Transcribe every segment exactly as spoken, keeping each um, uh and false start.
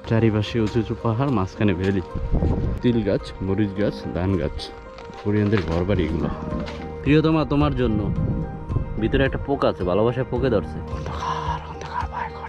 চারিপাশে উঁচু উঁচু পাহাড়, মাঝখানে ভ্যালি, তিল গাছ, মরিচ গাছ, ধান গাছ, কোরিয়ানদের ঘর বাড়ি এগুলো। প্রিয়তমা তোমার জন্য। ভিতরে একটা পোকা আছে, ভালোবাসায় পোকে ধরছে। অন্ধকার অন্ধকার ভয় করে।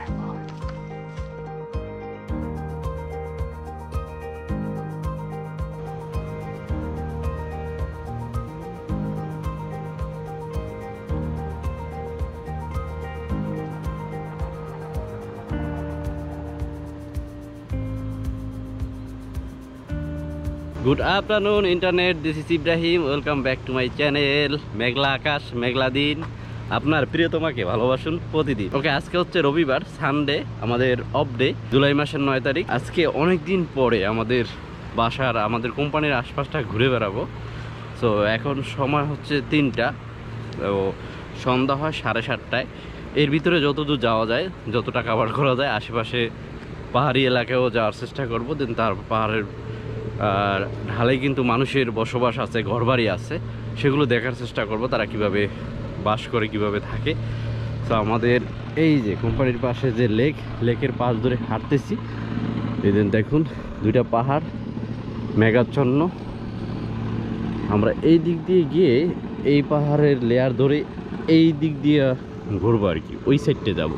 Good afternoon internet, this is Ibrahim, welcome back to my channel. মেঘলা আকাশ, মেঘলা দিন, আপনার প্রিয়তমাকে ভালোবাসুন প্রতিদিন। ওকে, আজকে হচ্ছে রবিবার, সানডে, আমাদের অফ ডে, জুলাই মাসের নয় তারিখ। আজকে অনেক দিন পরে আমাদের বাসার, আমাদের কোম্পানির আশপাশটা ঘুরে বেড়াবো। সো এখন সময় হচ্ছে তিনটা, তো সন্ধ্যা হয় সাড়ে সাতটায়। এর ভিতরে যতদূর যাওয়া যায়, যতটা কাভার করা যায়, আশেপাশে পাহাড়ি এলাকায়ও যাওয়ার চেষ্টা করবো। দেন তার পাহাড়ের আর ঢালে কিন্তু মানুষের বসবাস আছে, ঘরবাড়ি আছে, সেগুলো দেখার চেষ্টা করব, তারা কিভাবে বাস করে, কিভাবে থাকে। তো আমাদের এই যে কোম্পানির পাশে যে লেক, লেকের পাশ ধরে হাঁটতেছি, এই দিন দেখুন দুইটা পাহাড় মেঘাচ্ছন্ন। আমরা এই দিক দিয়ে গিয়ে এই পাহাড়ের লেয়ার ধরে এই দিক দিয়ে ঘুরবো আর কি, ওই সাইডে যাব।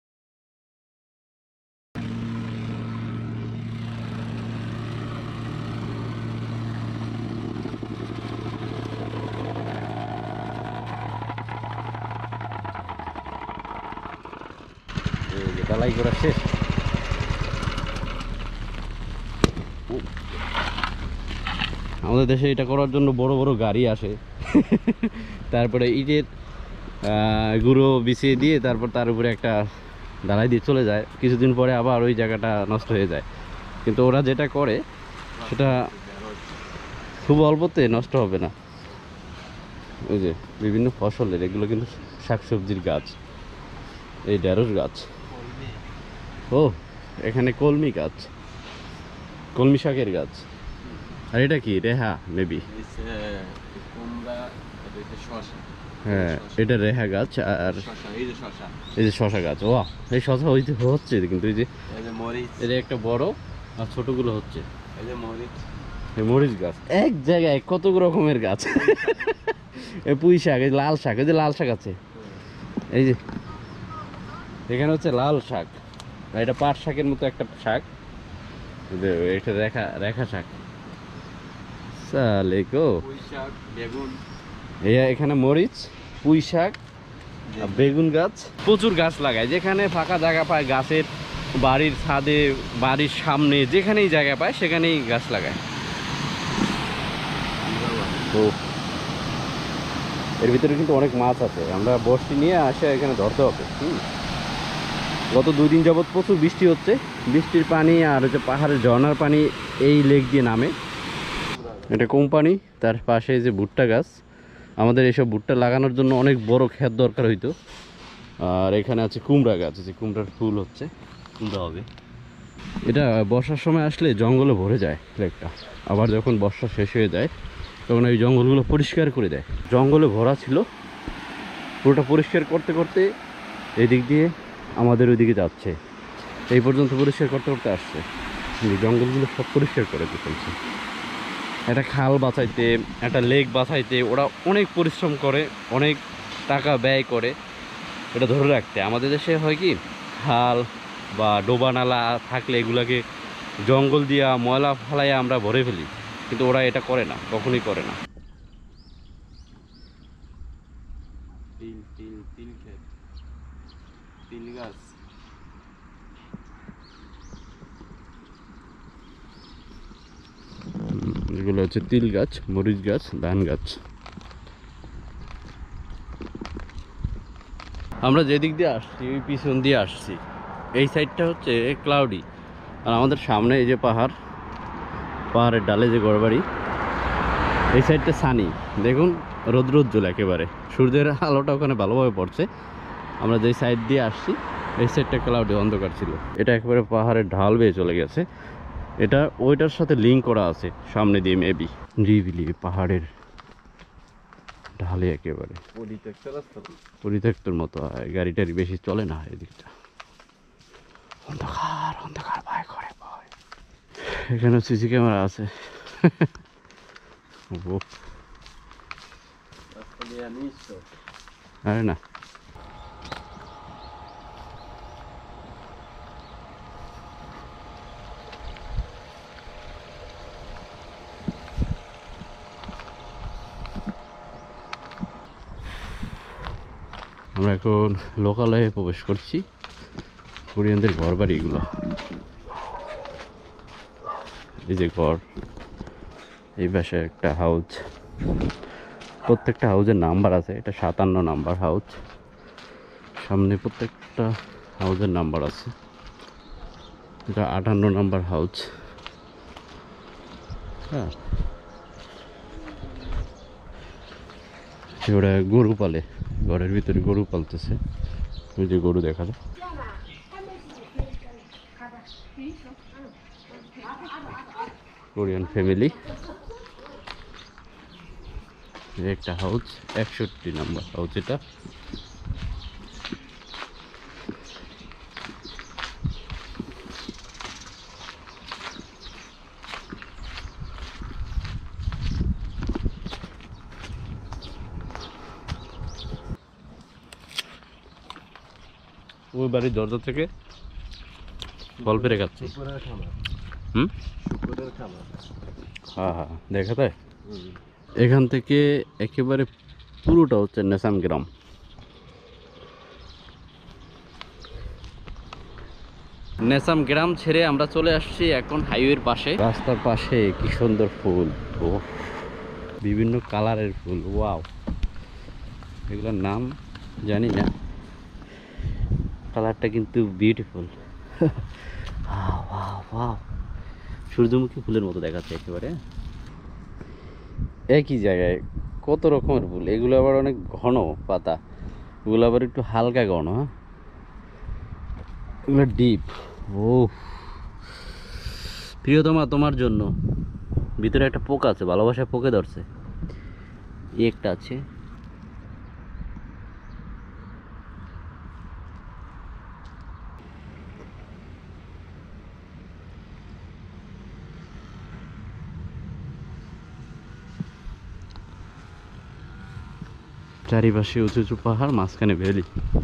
ঢালাই করা শেষ। আমাদের দেশে এটা করার জন্য বড় বড় গাড়ি আসে, তারপরে ইটের গুঁড়ো বিছিয়ে দিয়ে তারপর তার উপরে একটা ঢালাই দিয়ে চলে যায়। কিছুদিন পরে আবার ওই জায়গাটা নষ্ট হয়ে যায়। কিন্তু ওরা যেটা করে সেটা খুব অল্পতে নষ্ট হবে না। ওই যে বিভিন্ন ফসলের, এগুলো কিন্তু শাকসবজির গাছ, এই ঢেঁড়স গাছ। ও, এখানে কলমি গাছ, কলমি শাকের গাছ। আর এটা কি রেহা? মেবি হ্যাঁ, এটা রেহা গাছ। আর এই যে শশা গাছ। ও, এই শশা হইতে হচ্ছে, কিন্তু এই যে এটা একটা বড় আর ছোটগুলো হচ্ছে মরিচ গাছ। এক জায়গায় কত রকমের গাছ। এই পুঁই শাক, এই লাল শাক, এই যে লাল শাক আছে, এই যে এখানে হচ্ছে লাল শাক। এটা পাট শাকের মতো একটা শাক, এটা রেখা রেখা শাক। এখানে মরিচ, পুঁই শাক, বেগুন গাছ, প্রচুর গাছ লাগায়। যেখানে ফাঁকা জায়গা পায়, গাছের বাড়ির ছাদে, বাড়ির সামনে, যেখানেই জায়গা পায় সেখানেই গাছ লাগায়। তো এর ভিতরে কিন্তু অনেক মাছ আছে। আমরা বড়শি নিয়ে আসে এখানে ধরতে হবে। হুম গত দুই দিন যাবৎ প্রচুর বৃষ্টি হচ্ছে। বৃষ্টির পানি আর হচ্ছে পাহাড়ের ঝর্নার পানি এই লেক দিয়ে নামে। এটা কোম্পানি, তার পাশে যে ভুট্টা গাছ। আমাদের এইসব ভুট্টা লাগানোর জন্য অনেক বড় ক্ষেত দরকার হইতো। আর এখানে আছে কুমড়া গাছ, যে কুমড়ার ফুল হচ্ছে, কুমড়া হবে। এটা বর্ষার সময় আসলে জঙ্গলে ভরে যায় লেকটা। আবার যখন বর্ষা শেষ হয়ে যায় তখন এই জঙ্গলগুলো পরিষ্কার করে দেয়। জঙ্গলে ভরা ছিল, পুরোটা পরিষ্কার করতে করতে এই দিক দিয়ে আমাদের ওইদিকে যাচ্ছে। এই পর্যন্ত পরিষ্কার করতে করতে আসছে, জঙ্গলগুলো সব পরিষ্কার করে ফেলছে। একটা খাল বাঁচাইতে, একটা লেক বাঁচাইতে ওরা অনেক পরিশ্রম করে, অনেক টাকা ব্যয় করে এটা ধরে রাখতে। আমাদের দেশে হয় কি, খাল বা ডোবা নালা থাকলে এগুলাকে জঙ্গল দিয়া ময়লা ফালাইয়া আমরা ভরে ফেলি, কিন্তু ওরা এটা করে না, কখনোই করে না। তিল তিল তিল ক্ষেত, তিল গাছ। এগুলো হচ্ছে তিল গাছ, মরিচ গাছ, ধান গাছ। আমরা যেদিক দিয়ে আসছি ওই পিছন দিয়ে আসছি। এই সাইডটা হচ্ছে ক্লাউডি, আর আমাদের সামনে এই যে পাহাড়, পাহাড়ের ডালে যে ঘরবাড়ি। এই সাইডটা সানি, দেখুন রৌদ্রোজ্জ্বল একেবারে, সূর্যের আলোটা ওখানে ভালোভাবে পড়ছে। আমরা যেই সাইড দিয়ে আসছি এই সাইডটা ক্লাউডি, অন্ধকার ছিল। এটা একেবারে পাহাড়ের ঢাল বেয়ে চলে গেছে। এটা ওইটার সাথে লিঙ্ক করা আছে সামনে দিয়ে, মেবি রিভিলি পাহাড়ের ঢালে একেবারে পরিত্যক্তর মতো। গাড়ি টাড়ি বেশি চলে না এদিকটা। অন্ধকার অন্ধকার ভয় করে। এখানে সিসি ক্যামেরা আছে। আরে না, আমরা এখন লোকালয়ে প্রবেশ করছি। কোরিয়ানদের ঘর বাড়ি এগুলো, এই যে ঘর, এই পাশে একটা হাউস, প্রত্যেকটা হাউসের নাম্বার আছে। এটা সাতান্ন নাম্বার হাউস, সামনে প্রত্যেকটা হাউসের নাম্বার আছে। এটা আটান্ন নাম্বার হাউস। হ্যাঁ, ওরা গরু পালে, ঘরের ভিতরে গরু পালতেছে। ওই যে গরু দেখা যায়। কোরিয়ান ফ্যামিলি, একটা হাউস, একষট্টি নাম্বার হাউস এটা। ওই বাড়ির দরজা থেকে বল পেরে খাচ্ছি। হুম, হ্যাঁ হ্যাঁ, দেখা যায়। এখান থেকে একেবারে পুরোটা হচ্ছে নেসাম গ্রাম। নেসাম গ্রাম ছেড়ে আমরা চলে আসছি এখন হাইওয়ের পাশে। রাস্তার পাশে কি সুন্দর ফুল, ও বিভিন্ন কালারের ফুল, ওয়াও। এগুলোর নাম জানি না, কালারটা কিন্তু বিউটিফুল। সূর্যমুখী ফুলের মতো দেখাচ্ছে একেবারে। একই জায়গায় কত রকমের ফুল, এগুলো আবার অনেক ঘন পাতা, এগুলো আবার একটু হালকা ঘন। হ্যাঁ, এগুলো ডিপ। ও প্রিয়তমা, তোমার জন্য। ভিতরে একটা পোকা আছে, ভালোবাসায় পোকে ধরছে। এই একটা আছে, চারিপাশে উঁচু উঁচু পাহাড়, মাঝখানে ভ্যালি।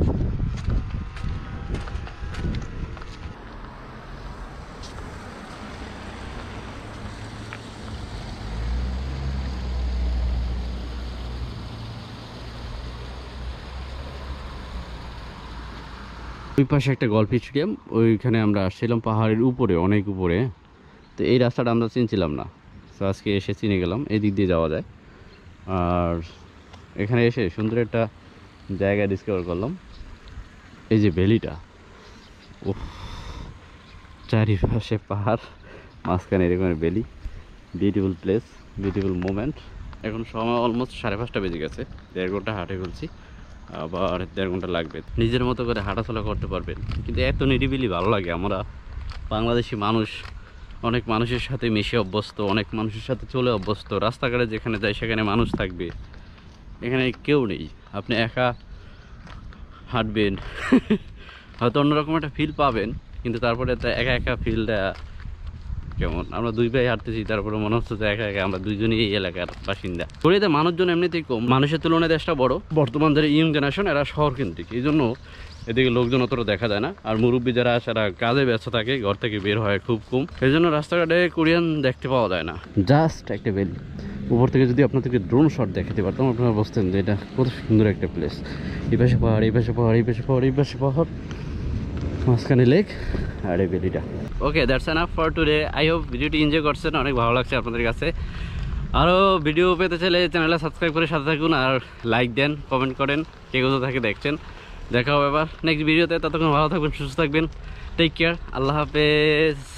ওই পাশে একটা গল্ফ স্টেডিয়াম, ওইখানে আমরা আসছিলাম পাহাড়ের উপরে, অনেক উপরে। তো এই রাস্তাটা আমরা চিনছিলাম না, তো আজকে এসে চিনে গেলাম। এই দিক দিয়ে যাওয়া যায়। আর এখানে এসে সুন্দর একটা জায়গা ডিসকভার করলাম, এই যে ভ্যালিটা। ও চারিপাশে পাহাড়, মাঝখানে এরকম valley, beautiful place, beautiful moment. এখন সময় অলমোস্ট সাড়ে পাঁচটা বেজে গেছে। দেড় ঘন্টা হাঁটে ফেলছি, আবার দেড় ঘন্টা লাগবে। নিজের মতো করে হাঁটাচলা করতে পারবেন, কিন্তু এত নিরিবিলি ভালো লাগে। আমরা বাংলাদেশি মানুষ, অনেক মানুষের সাথে মিশে অভ্যস্ত, অনেক মানুষের সাথে চলে অভ্যস্ত। রাস্তাঘাটে যেখানে যাই সেখানে মানুষ থাকবে, এখানে কেউ নেই। আপনি একা হাঁটবেন, হয়তো অন্যরকম একটা ফিল পাবেন, কিন্তু তারপরে একা একা ফিলটা কেমন। আমরা দুই ভাই হাঁটতেছি, তারপরে মনে হচ্ছে যে একা একা আমরা দুইজনই এই এলাকার বাসিন্দা। কোরিয়াতে মানুষজন এমনিতেই কম, মানুষের তুলনায় দেশটা বড়। বর্তমান যারা ইয়ং জেনারেশন, এরা শহর কেন্দ্রিক, এই জন্য এদিকে লোকজন অতটা দেখা যায় না। আর মুরব্বী যারা আছে এরা কাজে ব্যস্ত থাকে, ঘর থেকে বের হয় খুব কম, এই জন্য রাস্তাঘাটে কোরিয়ান দেখতে পাওয়া যায় না। জাস্ট একটা ভ্যালি। উপর থেকে যদি আপনাদেরকে ড্রোন শট দেখাতে পারতাম, আপনারা বুঝতেন যে এটা কত সুন্দর একটা প্লেস। এই পাশে পাহাড়, এই পাশে পাহাড়, এই পাশে পাহাড়, এই পাশে পাহাড়, মাঝখানে লেক, আর এই ভ্যালিটা। Okay, that's enough for today. I hope ভিডিওটি এনজয় করছেন, অনেক ভালো লাগছে আপনাদের কাছে। আরও ভিডিও পেতে চাইলে চ্যানেলটা সাবস্ক্রাইব করে সাথে থাকুন, আর লাইক দেন, কমেন্ট করেন কে কোথা থেকে দেখছেন। দেখা হবে এবার নেক্সট ভিডিওতে। ততক্ষণ ভালো থাকবেন, সুস্থ থাকবেন, টেক কেয়ার, আল্লাহ হাফেজ।